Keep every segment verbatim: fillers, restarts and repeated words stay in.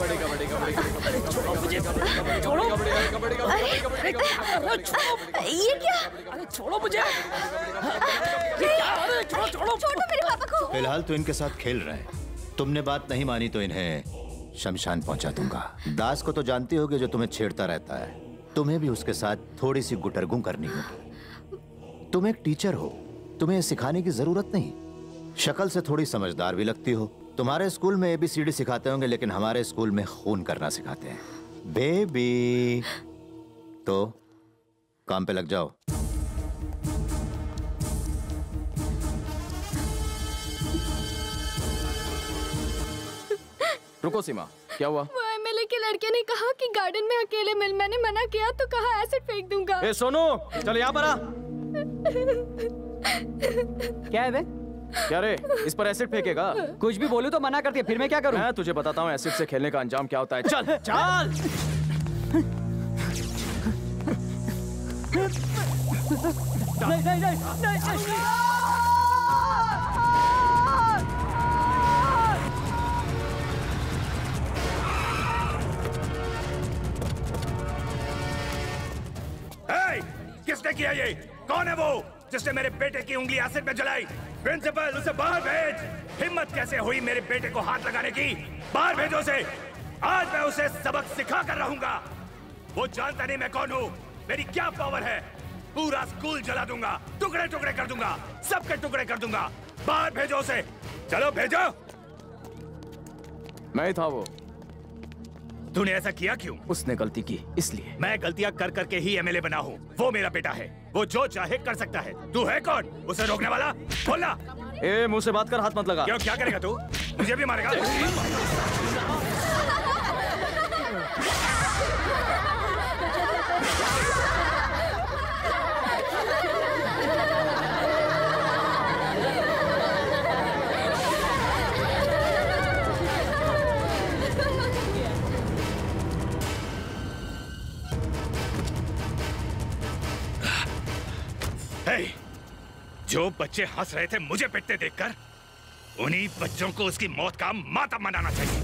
ये क्या? अरे छोड़ो मुझे! अरे छोड़ो छोड़ो छोड़ो मेरे पापा को! फिलहाल तो इनके साथ खेल रहे हैं। तुमने बात नहीं मानी तो इन्हें शमशान पहुंचा दूंगा। दास को तो जानती होगी जो तुम्हें छेड़ता रहता है। तुम्हें भी उसके साथ थोड़ी सी गुटरगू करनी होगी। तुम एक टीचर हो, तुम्हें सिखाने की जरूरत नहीं। शक्ल से थोड़ी समझदार भी लगती हो। तुम्हारे स्कूल में एबीसीडी सिखाते होंगे, लेकिन हमारे स्कूल में खून करना सिखाते हैं। बेबी, तो काम पे लग जाओ। रुको सीमा, क्या हुआ? वो एमएलए के लड़के ने कहा कि गार्डन में अकेले मिल। मैंने मना किया तो कहा एसिड फेंक दूंगा। ए सोनू, चल यहाँ पर आ। क्या है बे? क्या रे, इस पर एसिड फेंकेगा? कुछ भी बोलूं तो मना करती है, फिर मैं क्या करूं? मैं तुझे बताता हूँ एसिड से खेलने का अंजाम क्या होता है। चल चल। नहीं नहीं नहीं नहीं, नहीं। Hey, किसने किया ये? कौन है वो जिसने मेरे बेटे की उंगली एसिड में जलाई? प्रिंसिपल, उसे बाहर भेज। हिम्मत कैसे हुई मेरे बेटे को हाथ लगाने की? बाहर भेजो उसे। आज मैं उसे सबक सिखा कर रहूंगा। वो जानता नहीं मैं कौन हूँ, मेरी क्या पावर है। पूरा स्कूल जला दूंगा, टुकड़े टुकड़े कर दूंगा, सबके टुकड़े कर दूंगा। बाहर भेजो उसे। चलो भेजो। मैं था वो। तूने ऐसा किया क्यों? उसने गलती की इसलिए। मैं गलतियां कर करके ही एमएलए बना हूँ। वो मेरा बेटा है, वो जो चाहे कर सकता है। तू है कौन उसे रोकने वाला? बोलना। ए, मुंह से बात कर, हाथ मत लगा। क्यों, क्या करेगा तू? मुझे भी मारेगा? Hey, जो बच्चे हंस रहे थे मुझे पिटते देखकर, उन्हीं बच्चों को उसकी मौत का मातम मनाना चाहिए।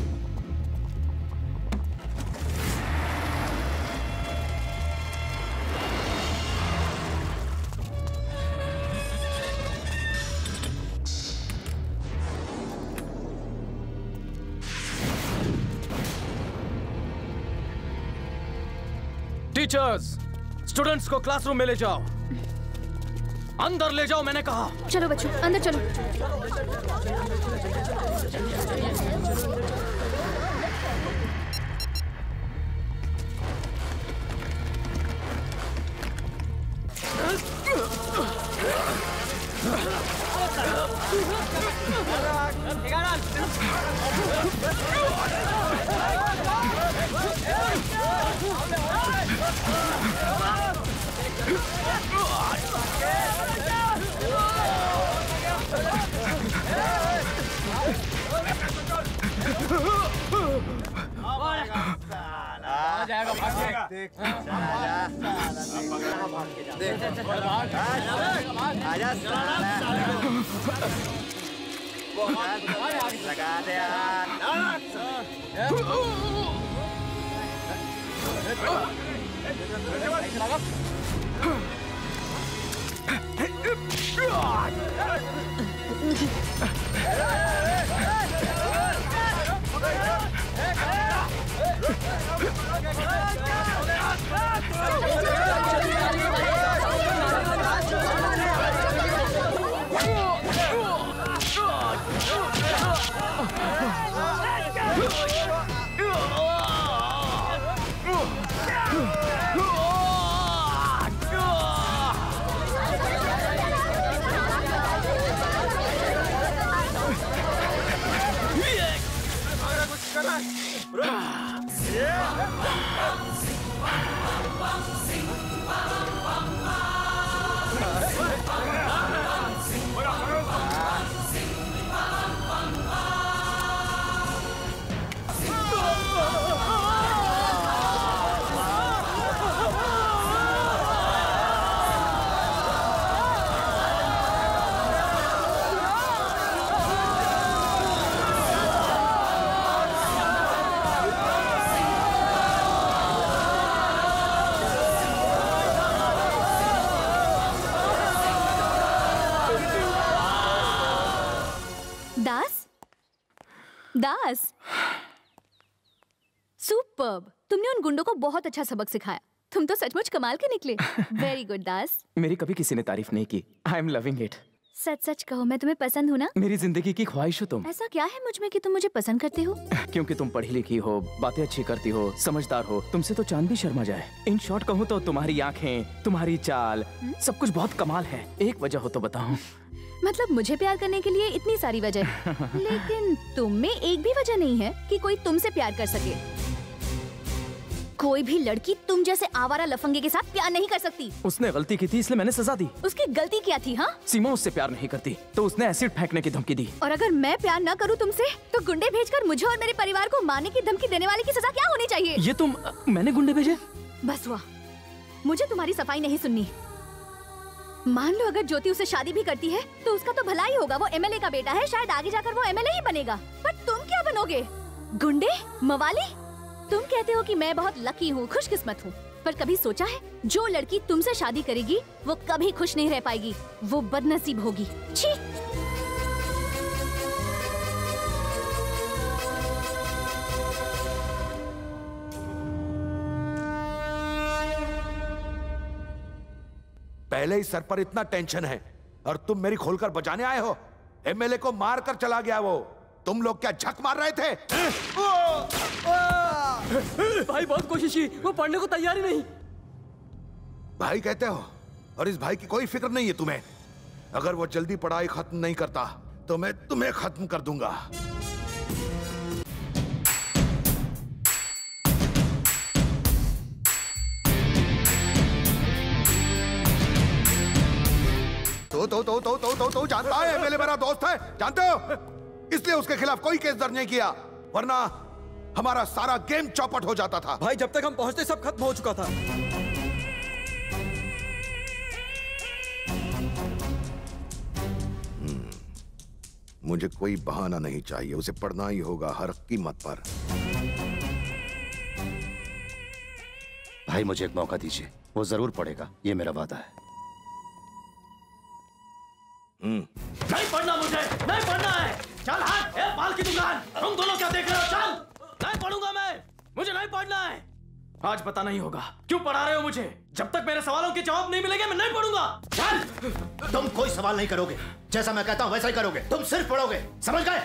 टीचर्स, स्टूडेंट्स को क्लासरूम में ले जाओ। अंदर ले जाओ, मैंने कहा। चलो बच्चों, अंदर चलो। लगा दे Oh! दास, सुपर्ब। तुमने उन गुंडों को बहुत अच्छा सबक सिखाया। तुम तो सचमुच कमाल के निकले। Very good Das. मेरी कभी किसी ने तारीफ नहीं की। I am loving it. सच सच कहो, मैं तुम्हें पसंद हूँ ना? मेरी जिंदगी की ख्वाहिश हो तुम। ऐसा क्या है मुझ में कि तुम मुझे पसंद करते हो? क्योंकि तुम पढ़ी लिखी हो, बातें अच्छी करती हो, समझदार हो। तुमसे तो चांद भी शर्मा जाए। इन शॉर्ट कहूँ तो तुम्हारी आंखें, तुम्हारी चाल, सब कुछ बहुत कमाल है। एक वजह हो तो बताओ। मतलब मुझे प्यार करने के लिए इतनी सारी वजह, लेकिन तुम में एक भी वजह नहीं है कि कोई तुमसे प्यार कर सके। कोई भी लड़की तुम जैसे आवारा लफंगे के साथ प्यार नहीं कर सकती। उसने गलती की थी इसलिए मैंने सजा दी। उसकी गलती क्या थी? हाँ, सीमा उससे प्यार नहीं करती तो उसने एसिड फेंकने की धमकी दी। और अगर मैं प्यार न करूँ तुमसे तो गुंडे भेजकर मुझे और मेरे परिवार को मारने की धमकी देने वाले की सजा क्या होनी चाहिए? ये तुम, मैंने गुंडे भेजे? बस हुआ, मुझे तुम्हारी सफाई नहीं सुननी। मान लो अगर ज्योति उसे शादी भी करती है तो उसका तो भला ही होगा। वो एमएलए का बेटा है, शायद आगे जाकर वो एमएलए ही बनेगा। पर तुम क्या बनोगे? गुंडे, मवाली? तुम कहते हो कि मैं बहुत लकी हूँ, खुशकिस्मत हूँ, पर कभी सोचा है जो लड़की तुमसे शादी करेगी वो कभी खुश नहीं रह पाएगी। वो बदनसीब होगी। छी! पहले ही सर पर इतना टेंशन है और तुम मेरी खोलकर बचाने आए हो। एमएलए को मार कर चला गया वो। तुम लोग क्या झक मार रहे थे? भाई बहुत कोशिश की, वो पढ़ने को तैयार ही नहीं। भाई कहते हो और इस भाई की कोई फिक्र नहीं है तुम्हें। अगर वो जल्दी पढ़ाई खत्म नहीं करता तो मैं तुम्हें खत्म कर दूंगा। तो तो तो तो तो तो तो जानता है एमएलए मेरा दोस्त है, जानते हो? इसलिए उसके खिलाफ कोई केस दर्ज नहीं किया, वरना हमारा सारा गेम चौपट हो जाता था। भाई जब तक हम पहुंचते सब खत्म हो चुका था। मुझे कोई बहाना नहीं चाहिए, उसे पढ़ना ही होगा हर कीमत पर। भाई मुझे एक मौका दीजिए, वो जरूर पढ़ेगा, ये मेरा वादा है। नहीं पढ़ना मुझे, नहीं पढ़ना है। चल हट, ए बाल की दुकान। तुम दोनों क्या देख रहे हो? चल, नहीं पढ़ूंगा मैं, मुझे नहीं पढ़ना है। आज पता नहीं होगा क्यों पढ़ा रहे हो मुझे। जब तक मेरे सवालों के जवाब नहीं मिलेंगे मैं नहीं पढ़ूंगा। चल। तुम कोई सवाल नहीं करोगे, जैसा मैं कहता हूं वैसा ही करोगे। तुम सिर्फ पढ़ोगे, समझ गए?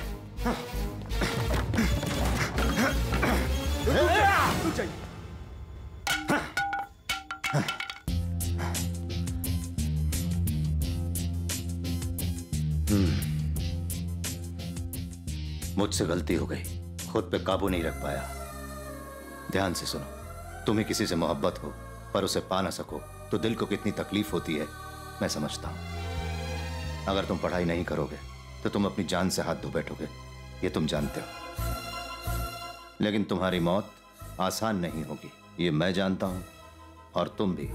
मुझसे गलती हो गई, खुद पे काबू नहीं रख पाया। ध्यान से सुनो, तुम्हें किसी से मोहब्बत हो पर उसे पा ना सको तो दिल को कितनी तकलीफ होती है मैं समझता हूं। अगर तुम पढ़ाई नहीं करोगे तो तुम अपनी जान से हाथ धो बैठोगे, ये तुम जानते हो। लेकिन तुम्हारी मौत आसान नहीं होगी, ये मैं जानता हूं और तुम भी।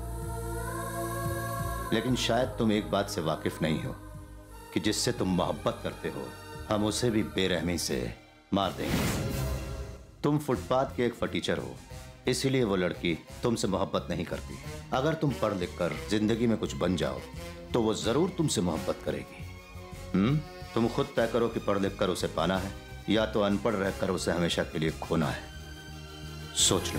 लेकिन शायद तुम एक बात से वाकिफ नहीं हो कि जिससे तुम मोहब्बत करते हो हम उसे भी बेरहमी से मार देंगे। तुम फुटपाथ के एक फटीचर हो, इसीलिए वो लड़की तुमसे मोहब्बत नहीं करती। अगर तुम पढ़ लिख कर जिंदगी में कुछ बन जाओ तो वो जरूर तुमसे मोहब्बत करेगी। हम्म तुम खुद तय करो कि पढ़ लिख कर उसे पाना है या तो अनपढ़ रहकर उसे हमेशा के लिए खोना है। सोच लो।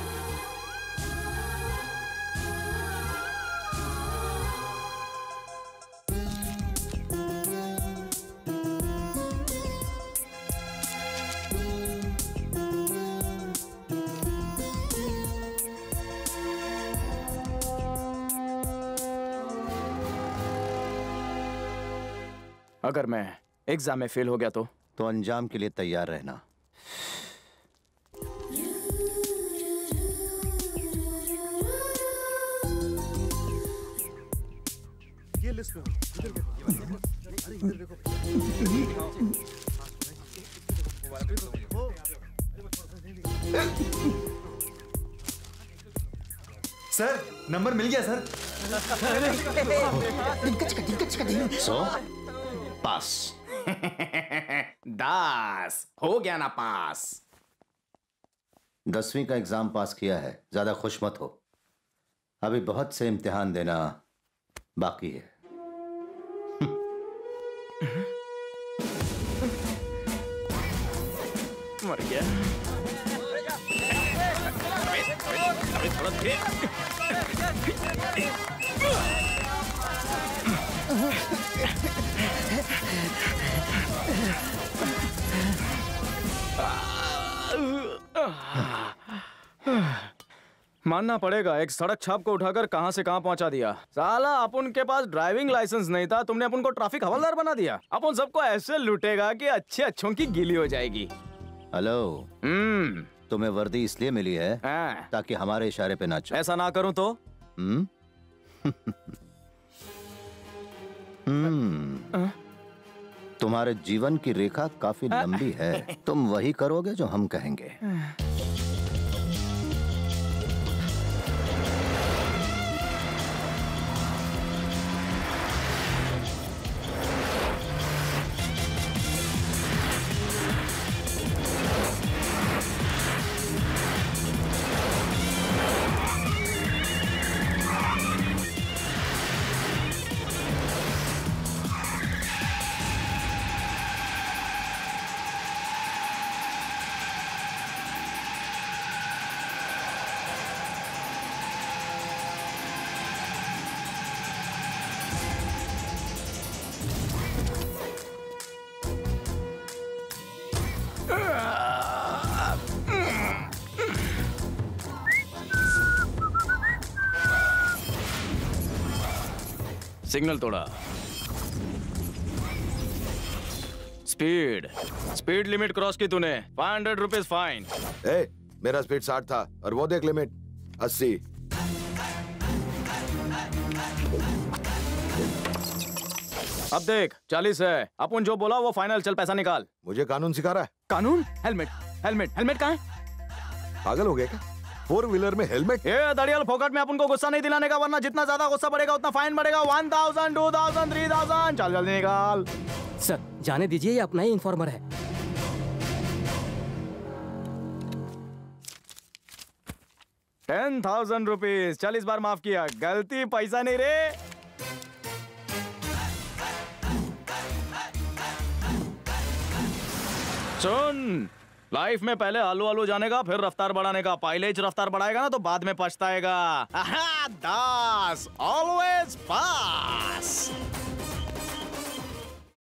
अगर मैं एग्जाम में फेल हो गया तो तो अंजाम के लिए तैयार रहना। ये लिस्ट में इधर देखो, अरे इधर देखो। सर नंबर मिल गया सर। सो पास। दास हो गया ना पास। दसवीं का एग्जाम पास किया है, ज्यादा खुश मत हो, अभी बहुत से इम्तिहान देना बाकी है। मर गया। अबे थोड़ा धीरे। मानना पड़ेगा, एक सड़क छाप को उठाकर कहां से कहां पहुंचा दिया। साला अपन के पास ड्राइविंग लाइसेंस नहीं था, तुमने अपन को ट्रैफिक हवलदार बना दिया। अपन सबको ऐसे लूटेगा कि अच्छे अच्छों की गिली हो जाएगी। हेलो, हम्म, तुम्हें वर्दी इसलिए मिली है हाँ। ताकि हमारे इशारे पे नाचो। ऐसा ना करूं तो? हम्म हम्म तुम्हारे जीवन की रेखा काफी लंबी है, तुम वही करोगे जो हम कहेंगे। सिग्नल तोड़ा। स्पीड स्पीड लिमिट क्रॉस की तूने। Five hundred rupees fine. ए, मेरा स्पीड साठ था और वो देख लिमिट अस्सी। अब देख चालीस है। अपन जो बोला वो फाइनल। चल पैसा निकाल। मुझे कानून सिखा रहा है? कानून? हेलमेट हेलमेट हेलमेट कहाँ है? पागल हो गए क्या? फोर व्हीलर में हेलमेट? ये दड़ियल फोकट में अपन को गुस्सा नहीं दिलाने का, वरना जितना ज्यादा गुस्सा बढ़ेगा उतना फाइन बढ़ेगा। One thousand, two thousand, three thousand. चल जल्दी निकाल। सर जाने दीजिए, ये अपना ही इन्फॉर्मर है। Ten thousand rupees. चालीस बार माफ किया। गलती पैसा नहीं रे। सुन, लाइफ में पहले आलू आलू जाने का, फिर रफ्तार बढ़ाने का। पहले ही रफ्तार बढ़ाएगा ना तो बाद में पछताएगा। दास ऑलवेज फास्ट।